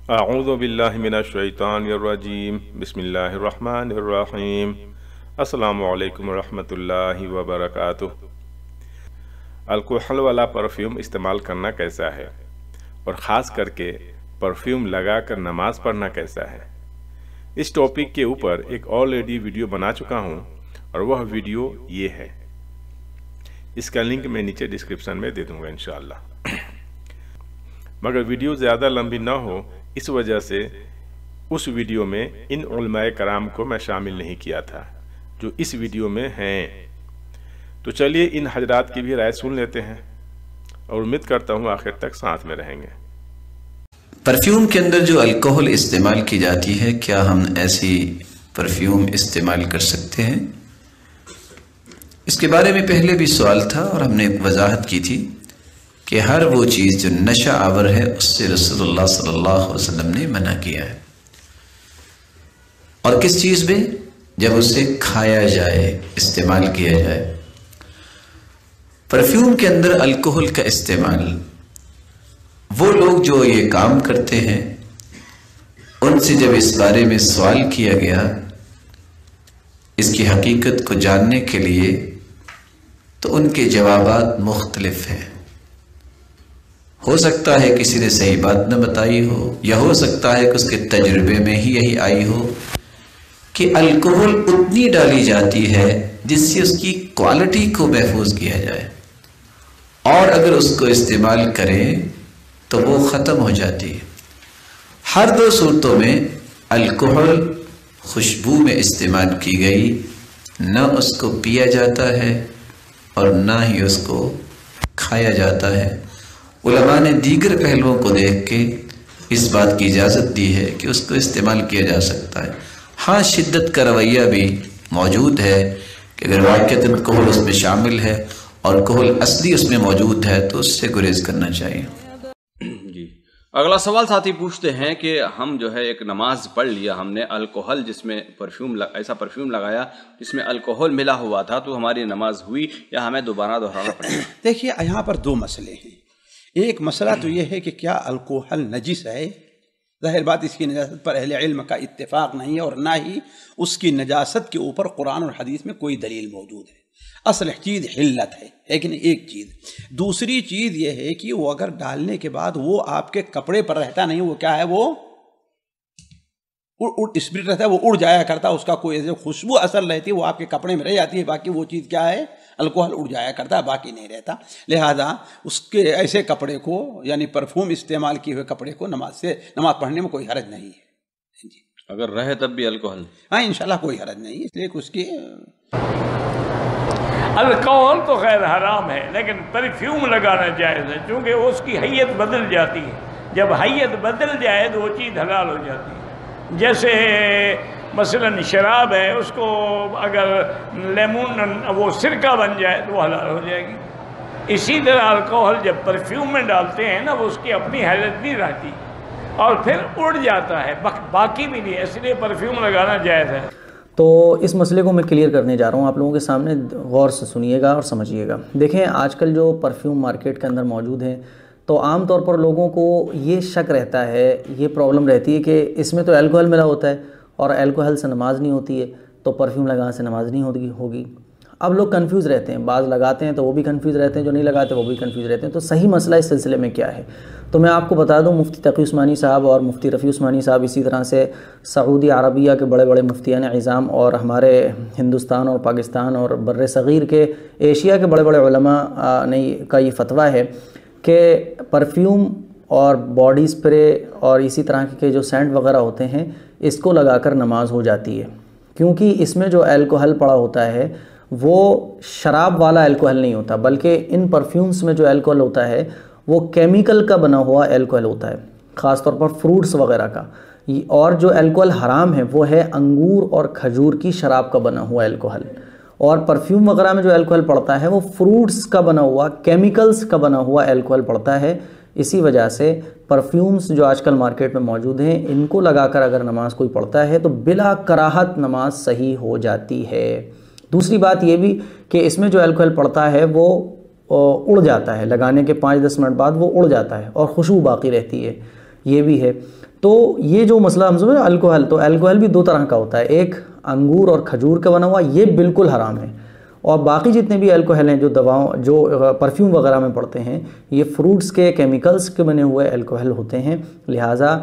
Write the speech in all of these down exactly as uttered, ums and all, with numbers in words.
اعوذ باللہ من الشیطان الرجیم بسم اللہ الرحمن الرحیم السلام علیکم ورحمۃ اللہ وبرکاتہ۔ الکحل والا پرفیوم استعمال کرنا کیسا ہے اور خاص کر کے پرفیوم لگا کر نماز پڑھنا کیسا ہے، اس ٹاپک کے اوپر ایک آلریڈی ویڈیو بنا چکا ہوں اور وہ ویڈیو یہ ہے، اس کا لنک میں نیچے ڈسکرپشن میں دے دوں گا انشاءاللہ۔ مگر ویڈیو زیادہ لمبی نہ ہو اس وجہ سے اس ویڈیو میں ان علماء کرام کو میں شامل نہیں کیا تھا جو اس ویڈیو میں ہیں، تو چلیے ان حضرات کی بھی رائے سن لیتے ہیں اور امید کرتا ہوں آخر تک ساتھ میں رہیں گے۔ پرفیوم کے اندر جو الکحل استعمال کی جاتی ہے، کیا ہم ایسی پرفیوم استعمال کر سکتے ہیں؟ اس کے بارے میں پہلے بھی سوال تھا اور ہم نے ایک وضاحت کی تھی کہ ہر وہ چیز جو نشہ آور ہے اس سے رسول اللہ صلی اللہ علیہ وسلم نے منع کیا ہے، اور کس چیز میں؟ جب اسے کھایا جائے، استعمال کیا جائے۔ پرفیوم کے اندر الکحل کا استعمال، وہ لوگ جو یہ کام کرتے ہیں ان سے جب اس بارے میں سوال کیا گیا اس کی حقیقت کو جاننے کے لیے، تو ان کے جوابات مختلف ہیں۔ ہو سکتا ہے کسی نے صحیح بات نہ بتائی ہو، یا ہو سکتا ہے کہ اس کے تجربے میں ہی یہی آئی ہو کہ الکحل اتنی ڈالی جاتی ہے جس سے اس کی کوالٹی کو محفوظ کیا جائے، اور اگر اس کو استعمال کریں تو وہ ختم ہو جاتی ہے۔ ہر دو صورتوں میں الکحل خوشبو میں استعمال کی گئی، نہ اس کو پیا جاتا ہے اور نہ ہی اس کو کھایا جاتا ہے۔ علماء نے دیگر پہلوؤں کو دیکھ کے اس بات کی اجازت دی ہے کہ اس کو استعمال کیا جا سکتا ہے۔ ہاں، شدت کا رویہ بھی موجود ہے کہ اگر واقعتاً کحل اس میں شامل ہے اور کحل اصلی اس میں موجود ہے تو اس سے گریز کرنا چاہیے۔ جی، اگلا سوال ساتھی پوچھتے ہیں کہ ہم جو ہے ایک نماز پڑھ لیا ہم نے، الکحل جس میں پرفیوم ایسا پرفیوم لگایا جس میں الکحل ملا ہوا تھا، تو ہماری نماز ہوئی یا ہمیں دوبارہ دہرانا پڑے گا؟ دیکھیے، یہاں پر دو مسئلے ہیں۔ ایک مسئلہ تو یہ ہے کہ کیا الکحل نجس ہے؟ ظاہر بات اس کی نجاست پر اہل علم کا اتفاق نہیں ہے، اور نہ ہی اس کی نجاست کے اوپر قرآن اور حدیث میں کوئی دلیل موجود ہے۔ اصل چیز حلت ہے، لیکن ایک چیز۔ دوسری چیز یہ ہے کہ وہ اگر ڈالنے کے بعد وہ آپ کے کپڑے پر رہتا نہیں، وہ کیا ہے، وہ اسپرٹ رہتا ہے، وہ اڑ جایا کرتا، اس کا کوئی ایسے خوشبو اثر رہتی ہے، وہ آپ کے کپڑے میں رہ جاتی ہے، باقی وہ چیز کیا ہے، الکحل اڑ جایا کرتا ہے، باقی نہیں رہتا۔ لہذا اس کے ایسے کپڑے کو، یعنی پرفیوم استعمال کیے ہوئے کپڑے کو نماز سے نماز پڑھنے میں کوئی حرج نہیں ہے۔ جی، اگر رہے تب بھی الکحل؟ ہاں، انشاءاللہ کوئی حرج نہیں، اس لیے کہ اس کی الکحل تو خیر حرام ہے، لیکن پرفیوم لگانا جائز ہے، چونکہ اس کی حیت بدل جاتی ہے۔ جب حیت بدل جائے تو وہ چیز حلال ہو جاتی ہے۔ جیسے مثلاً شراب ہے، اس کو اگر لیمون وہ سرکہ بن جائے تو وہ حلال ہو جائے گی۔ اسی طرح الکحل جب پرفیوم میں ڈالتے ہیں نا، وہ اس کی اپنی حیت نہیں رہتی اور پھر اڑ جاتا ہے، باقی بھی نہیں، اس لیے پرفیوم لگانا جائز ہے۔ تو اس مسئلے کو میں کلیئر کرنے جا رہا ہوں، آپ لوگوں کے سامنے غور سے سنیے گا اور سمجھیے گا۔ دیکھیں، آج کل جو پرفیوم مارکیٹ کے اندر موجود ہیں، تو عام طور پر لوگوں کو یہ شک رہتا ہے، یہ پرابلم رہتی ہے کہ اس میں تو الکحل ملا ہوتا ہے اور الکحل سے نماز نہیں ہوتی ہے، تو پرفیوم لگانے سے نماز نہیں ہوگی ہوگی اب لوگ کنفیوز رہتے ہیں، بعض لگاتے ہیں تو وہ بھی کنفیوز رہتے ہیں، جو نہیں لگاتے وہ بھی کنفیوز رہتے ہیں۔ تو صحیح مسئلہ اس سلسلے میں کیا ہے، تو میں آپ کو بتا دوں، مفتی تقی عثمانی صاحب اور مفتی رفیع عثمانی صاحب، اسی طرح سے سعودی عربیہ کے بڑے بڑے مفتیان عظام، اور ہمارے ہندوستان اور پاکستان اور بر صغیر کے ایشیا کے بڑے بڑے علماء نے کا یہ فتویٰ ہے کہ پرفیوم اور باڈی سپرے اور اسی طرح کے جو سینٹ وغیرہ ہوتے ہیں، اس کو لگا کر نماز ہو جاتی ہے، کیونکہ اس میں جو الکحل پڑا ہوتا ہے وہ شراب والا الکحل نہیں ہوتا، بلکہ ان پرفیومز میں جو الکحل ہوتا ہے وہ کیمیکل کا بنا ہوا الکحل ہوتا ہے، خاص طور پر فروٹس وغیرہ کا۔ اور جو الکحل حرام ہے وہ ہے انگور اور کھجور کی شراب کا بنا ہوا الکحل، اور پرفیوم وغیرہ میں جو الکحل پڑتا ہے وہ فروٹس کا بنا ہوا، کیمیکلز کا بنا ہوا الکحل پڑتا ہے۔ اسی وجہ سے پرفیومز جو آج کل مارکیٹ میں موجود ہیں، ان کو لگا کر اگر نماز کوئی پڑھتا ہے تو بلا کراہت نماز صحیح ہو جاتی ہے۔ دوسری بات یہ بھی کہ اس میں جو الکحل پڑتا ہے وہ اڑ جاتا ہے، لگانے کے پانچ دس منٹ بعد وہ اڑ جاتا ہے اور خوشبو باقی رہتی ہے۔ یہ بھی ہے۔ تو یہ جو مسئلہ ہم سمجھیں الکوہل، تو الکوہل بھی دو طرح کا ہوتا ہے، ایک انگور اور کھجور کا بنا ہوا، یہ بالکل حرام ہے، اور باقی جتنے بھی الکوہل ہیں جو دواؤں جو پرفیوم وغیرہ میں پڑتے ہیں یہ فروٹس کے کیمیکلز کے بنے ہوئے الکوہل ہوتے ہیں۔ لہٰذا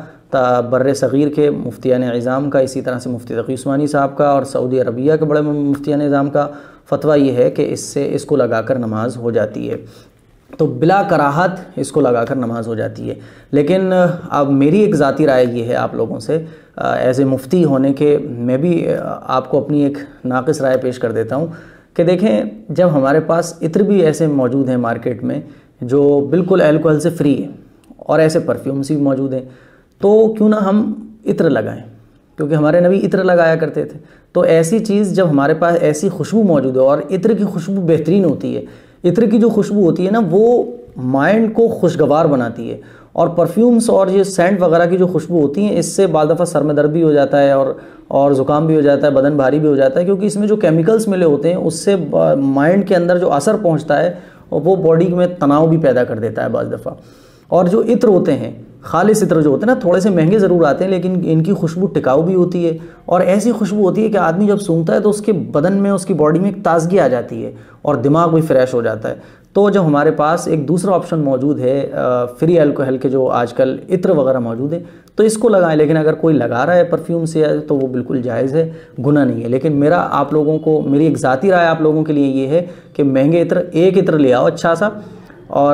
بر صغیر کے مفتیان اعظام کا، اسی طرح سے مفتی تقی عثمانی صاحب کا اور سعودی عربیہ کے بڑے مفتیان اعظام کا فتویٰ یہ ہے کہ اس سے اس کو لگا کر نماز ہو جاتی ہے، تو بلا کراہت اس کو لگا کر نماز ہو جاتی ہے۔ لیکن اب میری ایک ذاتی رائے یہ ہے آپ لوگوں سے ایز اے مفتی ہونے کے، میں بھی آپ کو اپنی ایک ناقص رائے پیش کر دیتا ہوں کہ دیکھیں جب ہمارے پاس عطر بھی ایسے موجود ہیں مارکیٹ میں جو بالکل الکوہل سے فری ہے اور ایسے پرفیومس بھی موجود ہیں، تو کیوں نہ ہم عطر لگائیں، کیونکہ ہمارے نبی عطر لگایا کرتے تھے۔ تو ایسی چیز جب ہمارے پاس ایسی خوشبو موجود ہے، اور عطر کی خوشبو بہترین ہوتی ہے، عطر کی جو خوشبو ہوتی ہے نا وہ مائنڈ کو خوشگوار بناتی ہے، اور پرفیومز اور یہ سینٹ وغیرہ کی جو خوشبو ہوتی ہیں اس سے بعض دفعہ سر میں درد بھی ہو جاتا ہے اور اور زکام بھی ہو جاتا ہے، بدن بھاری بھی ہو جاتا ہے، کیونکہ اس میں جو کیمیکلز ملے ہوتے ہیں اس سے مائنڈ کے اندر جو اثر پہنچتا ہے وہ باڈی میں تناؤ بھی پیدا کر دیتا ہے بعض دفعہ۔ اور جو عطر ہوتے ہیں، خالص عطر جو ہوتے ہیں نا، تھوڑے سے مہنگے ضرور آتے ہیں لیکن ان کی خوشبو ٹکاؤ بھی ہوتی ہے، اور ایسی خوشبو ہوتی ہے کہ آدمی جب سونگتا ہے تو اس کے بدن میں، اس کی باڈی میں ایک تازگی آ جاتی ہے اور دماغ بھی فریش ہو جاتا ہے۔ تو جب ہمارے پاس ایک دوسرا آپشن موجود ہے فری الکوہل کے جو آج کل عطر وغیرہ موجود ہیں تو اس کو لگائیں، لیکن اگر کوئی لگا رہا ہے پرفیوم سے تو وہ بالکل جائز ہے، گناہ نہیں ہے۔ لیکن میرا آپ لوگوں کو، میری ایک ذاتی رائے آپ لوگوں کے لیے یہ ہے کہ مہنگے عطر ایک عطر لے آؤ اچھا سا اور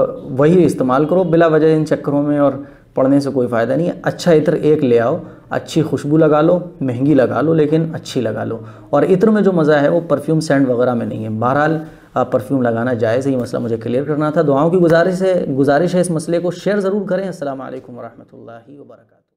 وہی استعمال کرو، بلا وجہ ان چکروں میں اور پڑھنے سے کوئی فائدہ نہیں ہے۔ اچھا عطر ایک لے آؤ، اچھی خوشبو لگا لو، مہنگی لگا لو لیکن اچھی لگا لو، اور عطر میں جو مزہ ہے وہ پرفیوم سینٹ وغیرہ میں نہیں ہے۔ بہرحال پرفیوم لگانا جائز ہے، یہ مسئلہ مجھے کلیئر کرنا تھا۔ دعاؤں کی گزارش ہے گزارش ہے اس مسئلے کو شیئر ضرور کریں۔ السلام علیکم ورحمۃ اللہ وبرکاتہ۔